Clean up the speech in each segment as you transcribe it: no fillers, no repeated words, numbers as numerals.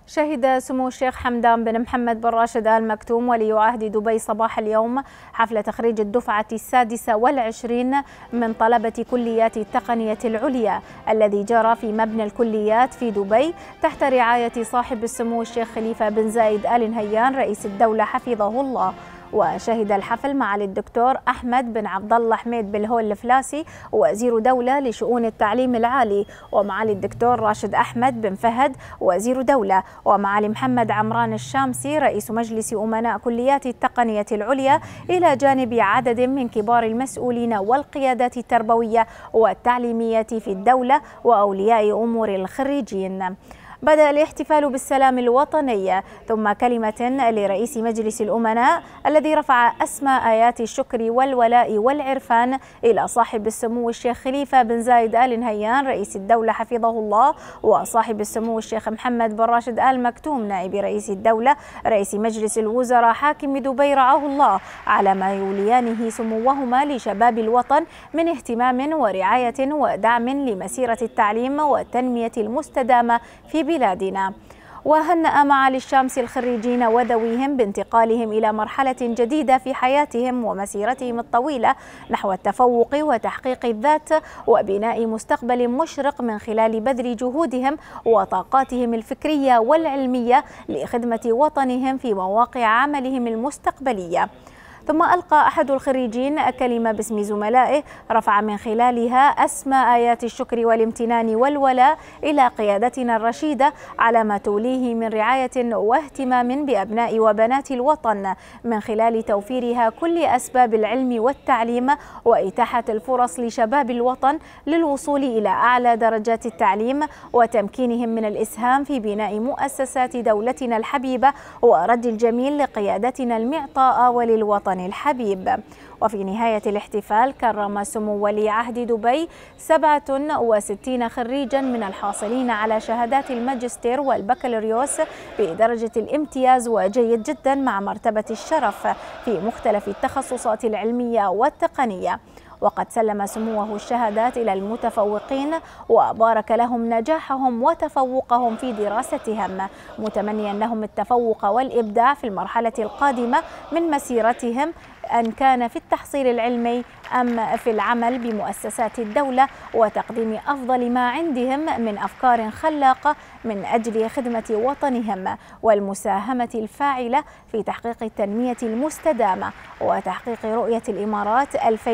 شهد سمو الشيخ حمدان بن محمد بن راشد آل مكتوم ولي عهد دبي صباح اليوم حفل تخريج الدفعة 26 من طلبة كليات التقنية العليا الذي جرى في مبنى الكليات في دبي تحت رعاية صاحب السمو الشيخ خليفة بن زايد آل نهيان رئيس الدولة حفظه الله. وشهد الحفل معالي الدكتور أحمد بن عبد الله حميد بالهول الفلاسي وزير دولة لشؤون التعليم العالي، ومعالي الدكتور راشد أحمد بن فهد وزير دولة، ومعالي محمد عمران الشامسي رئيس مجلس أمناء كليات التقنية العليا، إلى جانب عدد من كبار المسؤولين والقيادات التربوية والتعليمية في الدولة وأولياء أمور الخريجين. بدأ الاحتفال بالسلام الوطني ثم كلمة لرئيس مجلس الأمناء الذي رفع أسمى آيات الشكر والولاء والعرفان إلى صاحب السمو الشيخ خليفة بن زايد آل نهيان رئيس الدولة حفظه الله، وصاحب السمو الشيخ محمد بن راشد آل مكتوم نائب رئيس الدولة رئيس مجلس الوزراء حاكم دبي رعاه الله، على ما يوليانه سموهما لشباب الوطن من اهتمام ورعاية ودعم لمسيرة التعليم والتنمية المستدامة في بلادنا. وهنأ معالي الشامسي الخريجين وذويهم بانتقالهم إلى مرحلة جديدة في حياتهم ومسيرتهم الطويلة نحو التفوق وتحقيق الذات وبناء مستقبل مشرق من خلال بذل جهودهم وطاقاتهم الفكرية والعلمية لخدمة وطنهم في مواقع عملهم المستقبلية. ثم ألقى أحد الخريجين كلمة باسم زملائه رفع من خلالها أسمى آيات الشكر والامتنان والولاء إلى قيادتنا الرشيدة على ما توليه من رعاية واهتمام بأبناء وبنات الوطن من خلال توفيرها كل أسباب العلم والتعليم وإتاحة الفرص لشباب الوطن للوصول إلى أعلى درجات التعليم وتمكينهم من الإسهام في بناء مؤسسات دولتنا الحبيبة ورد الجميل لقيادتنا المعطاء وللوطن الحبيب. وفي نهاية الاحتفال كرم سمو ولي عهد دبي 67 خريجا من الحاصلين على شهادات الماجستير والبكالوريوس بدرجة الامتياز وجيد جدا مع مرتبة الشرف في مختلف التخصصات العلمية والتقنية. وقد سلم سموه الشهادات إلى المتفوقين وبارك لهم نجاحهم وتفوقهم في دراستهم، متمنيا لهم التفوق والإبداع في المرحلة القادمة من مسيرتهم، أن كان في التحصيل العلمي أم في العمل بمؤسسات الدولة، وتقديم أفضل ما عندهم من أفكار خلاقة من أجل خدمة وطنهم والمساهمة الفاعلة في تحقيق التنمية المستدامة وتحقيق رؤية الإمارات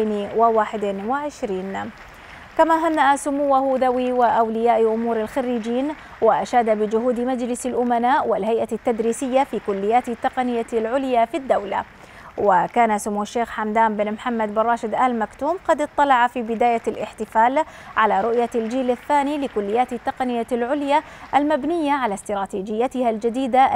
2021. كما هنأ سموه ذوي وأولياء أمور الخريجين وأشاد بجهود مجلس الأمناء والهيئة التدريسية في كليات التقنية العليا في الدولة. وكان سمو الشيخ حمدان بن محمد بن راشد آل مكتوم قد اطلع في بداية الاحتفال على رؤية الجيل الثاني لكليات التقنية العليا المبنية على استراتيجيتها الجديدة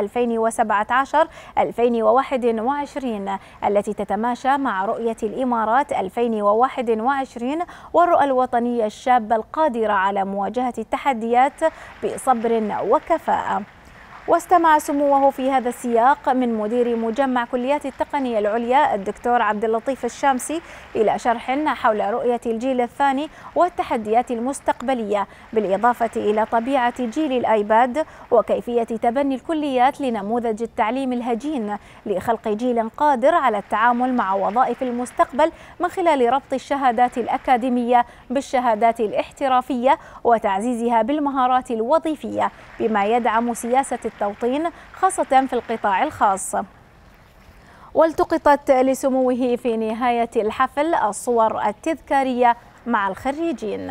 2017-2021 التي تتماشى مع رؤية الإمارات 2021 والرؤى الوطنية الشابة القادرة على مواجهة التحديات بصبر وكفاءة. واستمع سموه في هذا السياق من مدير مجمع كليات التقنية العليا الدكتور عبد اللطيف الشامسي إلى شرح حول رؤية الجيل الثاني والتحديات المستقبلية، بالإضافة إلى طبيعة جيل الآيباد وكيفية تبني الكليات لنموذج التعليم الهجين لخلق جيل قادر على التعامل مع وظائف المستقبل من خلال ربط الشهادات الأكاديمية بالشهادات الاحترافية وتعزيزها بالمهارات الوظيفية بما يدعم سياسة التوطين خاصة في القطاع الخاص. والتقطت لسموه في نهاية الحفل الصور التذكارية مع الخريجين.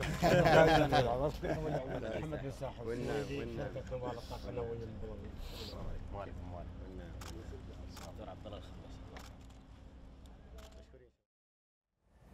محمد بن ساحر دكتور عبد الله الخميس.